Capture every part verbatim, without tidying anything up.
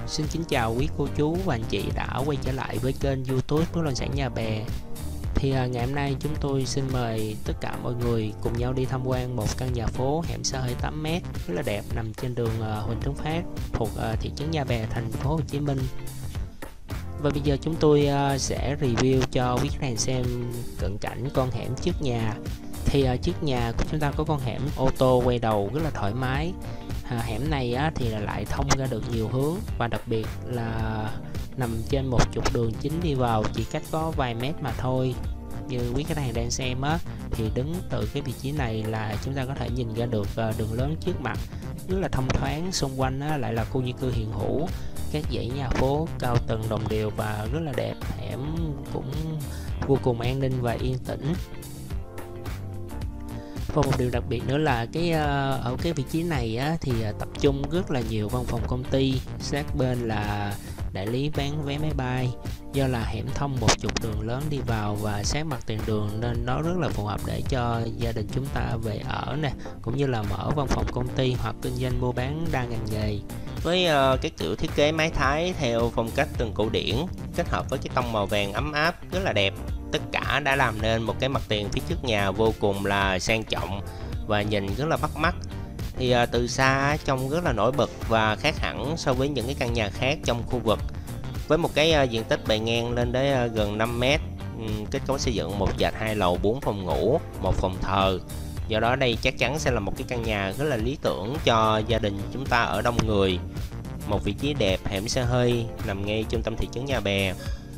Xin kính chào quý cô chú và anh chị đã quay trở lại với kênh YouTube Bất động sản Nhà Bè. Thì à, ngày hôm nay chúng tôi xin mời tất cả mọi người cùng nhau đi tham quan một căn nhà phố hẻm xa hơi tám mét rất là đẹp nằm trên đường à, Huỳnh Tấn Phát thuộc à, thị trấn Nhà Bè, thành phố Hồ Chí Minh. Và bây giờ chúng tôi à, sẽ review cho quý khách hàng xem cận cảnh con hẻm trước nhà. Thì à, trước nhà của chúng ta có con hẻm ô tô quay đầu rất là thoải mái. À, hẻm này á, thì là lại thông ra được nhiều hướng và đặc biệt là nằm trên một trục đường chính đi vào chỉ cách có vài mét mà thôi. Như quý khách hàng đang xem á, thì đứng từ cái vị trí này là chúng ta có thể nhìn ra được uh, đường lớn trước mặt rất là thông thoáng. Xung quanh á, lại là khu dân cư hiện hữu, các dãy nhà phố cao tầng đồng đều và rất là đẹp. Hẻm cũng vô cùng an ninh và yên tĩnh. Và một điều đặc biệt nữa là cái uh, ở cái vị trí này á, thì uh, tập trung rất là nhiều văn phòng công ty, sát bên là đại lý bán vé máy bay. Do là hẻm thông một trục đường lớn đi vào và sát mặt tiền đường nên nó rất là phù hợp để cho gia đình chúng ta về ở nè, cũng như là mở văn phòng công ty hoặc kinh doanh mua bán đa ngành nghề. Với uh, cái kiểu thiết kế mái Thái theo phong cách tường cổ điển kết hợp với cái tông màu vàng ấm áp rất là đẹp, tất cả đã làm nên một cái mặt tiền phía trước nhà vô cùng là sang trọng và nhìn rất là bắt mắt. Thì uh, từ xa trông rất là nổi bật và khác hẳn so với những cái căn nhà khác trong khu vực. Với một cái uh, diện tích bề ngang lên đến uh, gần năm mét, um, kết cấu xây dựng một trệt hai lầu bốn phòng ngủ, một phòng thờ. Do đó đây chắc chắn sẽ là một cái căn nhà rất là lý tưởng cho gia đình chúng ta ở đông người. Một vị trí đẹp, hẻm xe hơi nằm ngay trung tâm thị trấn Nhà Bè.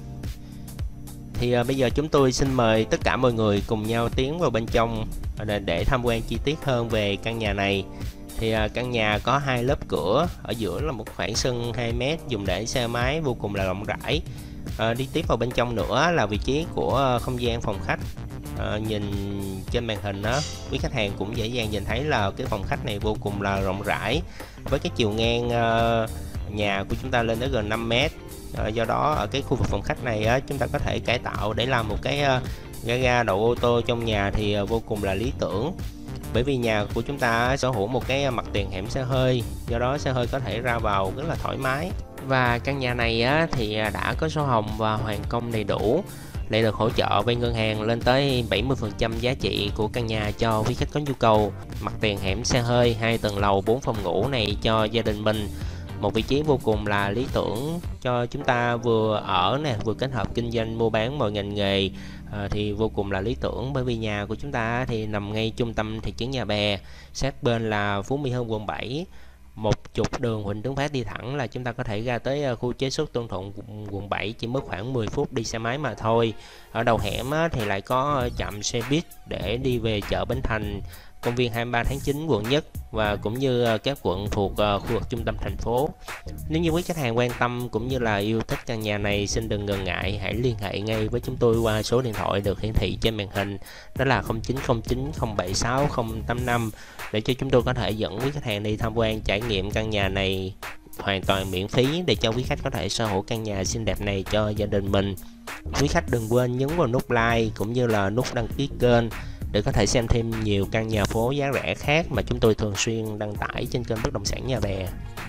Thì uh, bây giờ chúng tôi xin mời tất cả mọi người cùng nhau tiến vào bên trong để, để tham quan chi tiết hơn về căn nhà này. Thì uh, căn nhà có hai lớp cửa, ở giữa là một khoảng sân hai mét dùng để xe máy vô cùng là rộng rãi. Uh, đi tiếp vào bên trong nữa là vị trí của uh, không gian phòng khách. Uh, nhìn trên màn hình đó, quý khách hàng cũng dễ dàng nhìn thấy là cái phòng khách này vô cùng là rộng rãi, với cái chiều ngang uh, nhà của chúng ta lên tới gần năm mét. Uh, do đó ở cái khu vực phòng khách này uh, chúng ta có thể cải tạo để làm một cái uh, gara đậu ô tô trong nhà thì uh, vô cùng là lý tưởng. Bởi vì nhà của chúng ta sở hữu một cái mặt tiền hẻm xe hơi, do đó xe hơi có thể ra vào rất là thoải mái. Và căn nhà này á, thì đã có sổ hồng và hoàn công đầy đủ, lại được hỗ trợ bên ngân hàng lên tới bảy mươi phần trăm giá trị của căn nhà cho quý khách có nhu cầu. Mặt tiền hẻm xe hơi hai tầng lầu bốn phòng ngủ này cho gia đình mình, một vị trí vô cùng là lý tưởng cho chúng ta vừa ở nè, vừa kết hợp kinh doanh mua bán mọi ngành nghề. À, thì vô cùng là lý tưởng, bởi vì nhà của chúng ta thì nằm ngay trung tâm thị trấn Nhà Bè, sát bên là Phú Mỹ Hưng quận bảy, một trục đường Huỳnh Tấn Phát đi thẳng là chúng ta có thể ra tới khu chế xuất Tân Thuận quận bảy, chỉ mất khoảng mười phút đi xe máy mà thôi. Ở đầu hẻm á, thì lại có trạm xe buýt để đi về chợ Bến Thành, công viên hai mươi ba tháng chín quận Nhất và cũng như các quận thuộc uh, khu vực trung tâm thành phố. Nếu như quý khách hàng quan tâm cũng như là yêu thích căn nhà này, xin đừng ngần ngại, hãy liên hệ ngay với chúng tôi qua số điện thoại được hiển thị trên màn hình, đó là không chín không chín không bảy sáu không tám năm, để cho chúng tôi có thể dẫn quý khách hàng đi tham quan trải nghiệm căn nhà này hoàn toàn miễn phí, để cho quý khách có thể sở hữu căn nhà xinh đẹp này cho gia đình mình. Quý khách đừng quên nhấn vào nút like cũng như là nút đăng ký kênh để có thể xem thêm nhiều căn nhà phố giá rẻ khác mà chúng tôi thường xuyên đăng tải trên kênh Bất động sản Nhà Bè.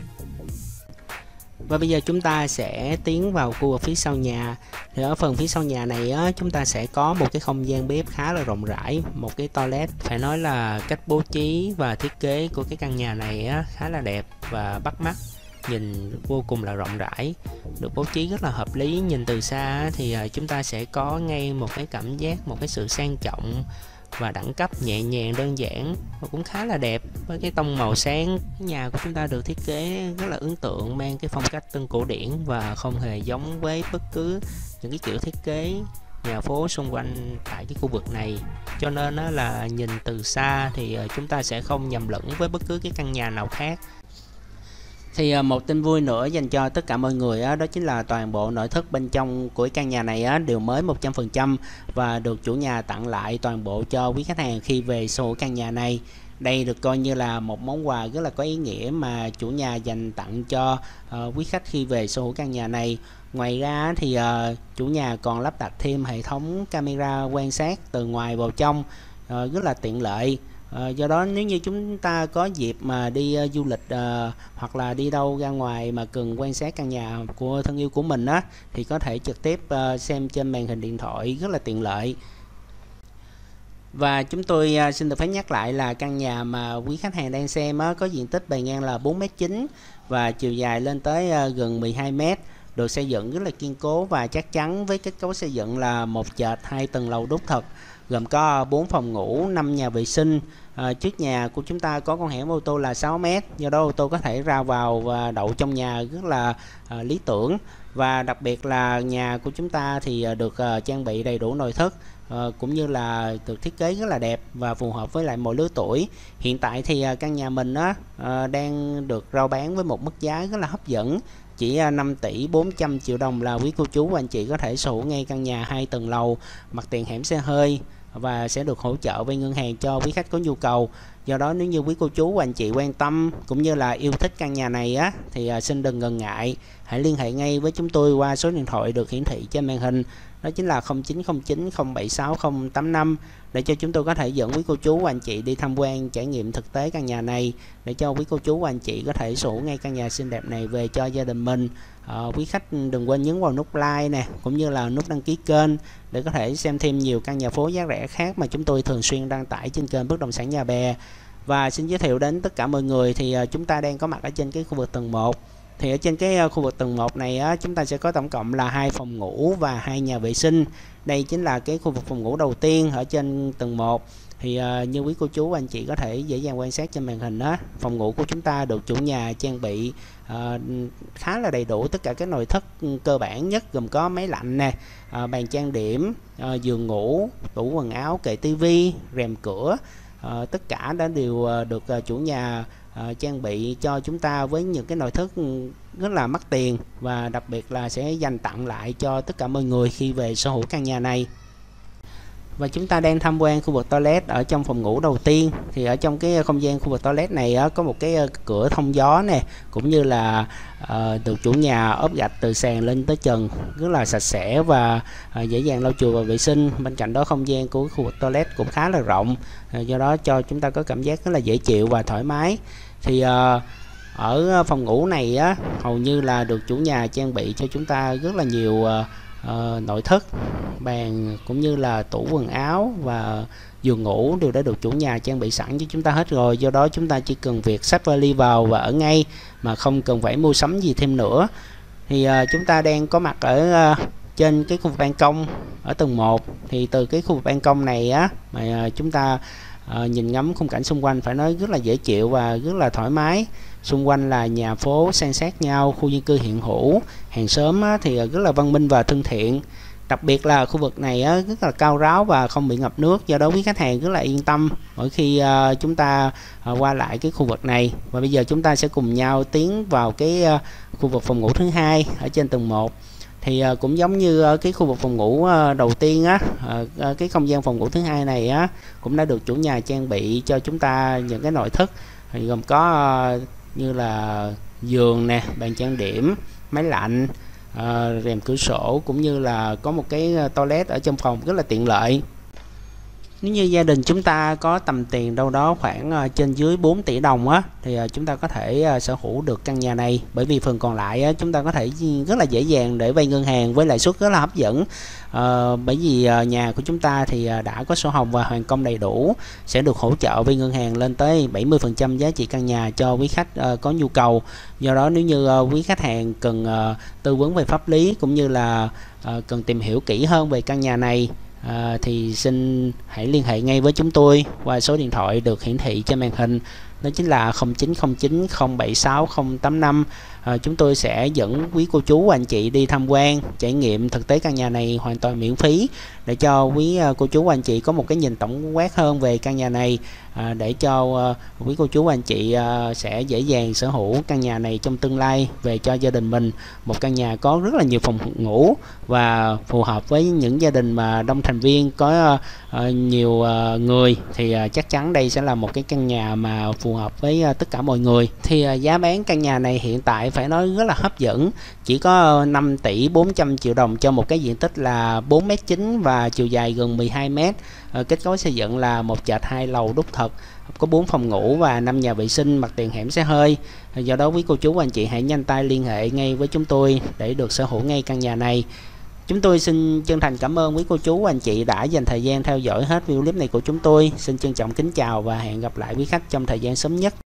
Và bây giờ chúng ta sẽ tiến vào khu vực phía sau nhà. Thì ở phần phía sau nhà này á, chúng ta sẽ có một cái không gian bếp khá là rộng rãi, một cái toilet. Phải nói là cách bố trí và thiết kế của cái căn nhà này á, khá là đẹp và bắt mắt, nhìn vô cùng là rộng rãi, được bố trí rất là hợp lý. Nhìn từ xa thì chúng ta sẽ có ngay một cái cảm giác, một cái sự sang trọng và đẳng cấp nhẹ nhàng đơn giản và cũng khá là đẹp. Với cái tông màu sáng, nhà của chúng ta được thiết kế rất là ấn tượng, mang cái phong cách tân cổ điển và không hề giống với bất cứ những cái kiểu thiết kế nhà phố xung quanh tại cái khu vực này. Cho nên là nhìn từ xa thì chúng ta sẽ không nhầm lẫn với bất cứ cái căn nhà nào khác. Thì một tin vui nữa dành cho tất cả mọi người đó, đó chính là toàn bộ nội thất bên trong của căn nhà này đều mới một trăm phần trăm và được chủ nhà tặng lại toàn bộ cho quý khách hàng khi về sở hữu căn nhà này. Đây được coi như là một món quà rất là có ý nghĩa mà chủ nhà dành tặng cho uh, quý khách khi về sở hữu căn nhà này. Ngoài ra thì uh, chủ nhà còn lắp đặt thêm hệ thống camera quan sát từ ngoài vào trong, uh, rất là tiện lợi. À, do đó nếu như chúng ta có dịp mà đi uh, du lịch uh, hoặc là đi đâu ra ngoài mà cần quan sát căn nhà của thân yêu của mình á, thì có thể trực tiếp uh, xem trên màn hình điện thoại rất là tiện lợi. Và chúng tôi uh, xin được phép nhắc lại là căn nhà mà quý khách hàng đang xem uh, có diện tích bề ngang là bốn mét chín và chiều dài lên tới uh, gần mười hai mét, được xây dựng rất là kiên cố và chắc chắn với kết cấu xây dựng là một trệt hai tầng lầu đúc thật, gồm có bốn phòng ngủ, năm nhà vệ sinh. À, trước nhà của chúng ta có con hẻm ô tô là sáu mét, do đó ô tô có thể ra vào và đậu trong nhà rất là à, lý tưởng. Và đặc biệt là nhà của chúng ta thì được à, trang bị đầy đủ nội thất, à, cũng như là được thiết kế rất là đẹp và phù hợp với lại mọi lứa tuổi. Hiện tại thì à, căn nhà mình á, à, đang được rao bán với một mức giá rất là hấp dẫn, chỉ năm tỷ bốn trăm triệu đồng là quý cô chú và anh chị có thể sở hữu ngay căn nhà hai tầng lầu, mặt tiền hẻm xe hơi và sẽ được hỗ trợ vay ngân hàng cho quý khách có nhu cầu. Do đó nếu như quý cô chú và anh chị quan tâm cũng như là yêu thích căn nhà này á, thì xin đừng ngần ngại, hãy liên hệ ngay với chúng tôi qua số điện thoại được hiển thị trên màn hình, đó chính là không chín không chín không bảy sáu không tám năm, để cho chúng tôi có thể dẫn quý cô chú và anh chị đi tham quan trải nghiệm thực tế căn nhà này, để cho quý cô chú và anh chị có thể sở hữu ngay căn nhà xinh đẹp này về cho gia đình mình. À, quý khách đừng quên nhấn vào nút like nè, cũng như là nút đăng ký kênh để có thể xem thêm nhiều căn nhà phố giá rẻ khác mà chúng tôi thường xuyên đăng tải trên kênh Bất Động Sản Nhà Bè. Và xin giới thiệu đến tất cả mọi người thì uh, chúng ta đang có mặt ở trên cái khu vực tầng một. Thì ở trên cái uh, khu vực tầng một này uh, chúng ta sẽ có tổng cộng là hai phòng ngủ và hai nhà vệ sinh. Đây chính là cái khu vực phòng ngủ đầu tiên ở trên tầng một. Thì uh, như quý cô chú và anh chị có thể dễ dàng quan sát trên màn hình đó, phòng ngủ của chúng ta được chủ nhà trang bị uh, khá là đầy đủ tất cả các nội thất cơ bản nhất, gồm có máy lạnh nè, uh, bàn trang điểm, uh, giường ngủ, tủ quần áo, kệ tivi, rèm cửa. Uh, tất cả đã đều uh, được uh, chủ nhà uh, trang bị cho chúng ta với những cái nội thất rất là mắc tiền, và đặc biệt là sẽ dành tặng lại cho tất cả mọi người khi về sở hữu căn nhà này. Và chúng ta đang tham quan khu vực toilet ở trong phòng ngủ đầu tiên. Thì ở trong cái không gian khu vực toilet này á, có một cái cửa thông gió nè, cũng như là uh, được chủ nhà ốp gạch từ sàn lên tới trần rất là sạch sẽ và uh, dễ dàng lau chùi và vệ sinh. Bên cạnh đó không gian của khu vực toilet cũng khá là rộng, uh, do đó cho chúng ta có cảm giác rất là dễ chịu và thoải mái. Thì uh, ở phòng ngủ này á, hầu như là được chủ nhà trang bị cho chúng ta rất là nhiều uh, Uh, nội thất, bàn cũng như là tủ quần áo và giường ngủ đều đã được chủ nhà trang bị sẵn cho chúng ta hết rồi. Do đó chúng ta chỉ cần việc xách vali vào và ở ngay mà không cần phải mua sắm gì thêm nữa. Thì uh, chúng ta đang có mặt ở uh, trên cái khu vực ban công ở tầng một. Thì từ cái khu vực ban công này á, mà uh, chúng ta uh, nhìn ngắm khung cảnh xung quanh phải nói rất là dễ chịu và rất là thoải mái. Xung quanh là nhà phố san sát nhau, khu dân cư hiện hữu, hàng xóm thì rất là văn minh và thân thiện. Đặc biệt là khu vực này rất là cao ráo và không bị ngập nước, do đó quý khách hàng rất là yên tâm mỗi khi chúng ta qua lại cái khu vực này. Và bây giờ chúng ta sẽ cùng nhau tiến vào cái khu vực phòng ngủ thứ hai ở trên tầng một. Thì cũng giống như cái khu vực phòng ngủ đầu tiên á, cái không gian phòng ngủ thứ hai này á cũng đã được chủ nhà trang bị cho chúng ta những cái nội thất, thì gồm có như là giường nè, bàn trang điểm, máy lạnh, uh, rèm cửa sổ, cũng như là có một cái toilet ở trong phòng rất là tiện lợi. Nếu như gia đình chúng ta có tầm tiền đâu đó khoảng uh, trên dưới bốn tỷ đồng á, thì uh, chúng ta có thể uh, sở hữu được căn nhà này, bởi vì phần còn lại uh, chúng ta có thể rất là dễ dàng để vay ngân hàng với lãi suất rất là hấp dẫn. Uh, bởi vì uh, nhà của chúng ta thì uh, đã có sổ hồng và hoàn công đầy đủ, sẽ được hỗ trợ vay ngân hàng lên tới bảy mươi phần trăm giá trị căn nhà cho quý khách uh, có nhu cầu. Do đó nếu như uh, quý khách hàng cần uh, tư vấn về pháp lý cũng như là uh, cần tìm hiểu kỹ hơn về căn nhà này, À, thì xin hãy liên hệ ngay với chúng tôi qua số điện thoại được hiển thị trên màn hình, đó chính là không chín không chín không bảy sáu không tám năm. À, chúng tôi sẽ dẫn quý cô chú và anh chị đi tham quan trải nghiệm thực tế căn nhà này hoàn toàn miễn phí, để cho quý cô chú và anh chị có một cái nhìn tổng quát hơn về căn nhà này, à, để cho uh, quý cô chú và anh chị uh, sẽ dễ dàng sở hữu căn nhà này trong tương lai về cho gia đình mình. Một căn nhà có rất là nhiều phòng ngủ và phù hợp với những gia đình mà đông thành viên, có uh, uh, nhiều uh, người, thì uh, chắc chắn đây sẽ là một cái căn nhà mà phù hợp với uh, tất cả mọi người. Thì uh, giá bán căn nhà này hiện tại phải nói rất là hấp dẫn, chỉ có năm tỷ bốn trăm triệu đồng cho một cái diện tích là bốn mét chín và chiều dài gần mười hai mét. Kết cấu xây dựng là một trệt hai lầu đúc thật, có bốn phòng ngủ và năm nhà vệ sinh, mặt tiền hẻm xe hơi. Do đó quý cô chú và anh chị hãy nhanh tay liên hệ ngay với chúng tôi để được sở hữu ngay căn nhà này. Chúng tôi xin chân thành cảm ơn quý cô chú và anh chị đã dành thời gian theo dõi hết video clip này của chúng tôi. Xin trân trọng kính chào và hẹn gặp lại quý khách trong thời gian sớm nhất.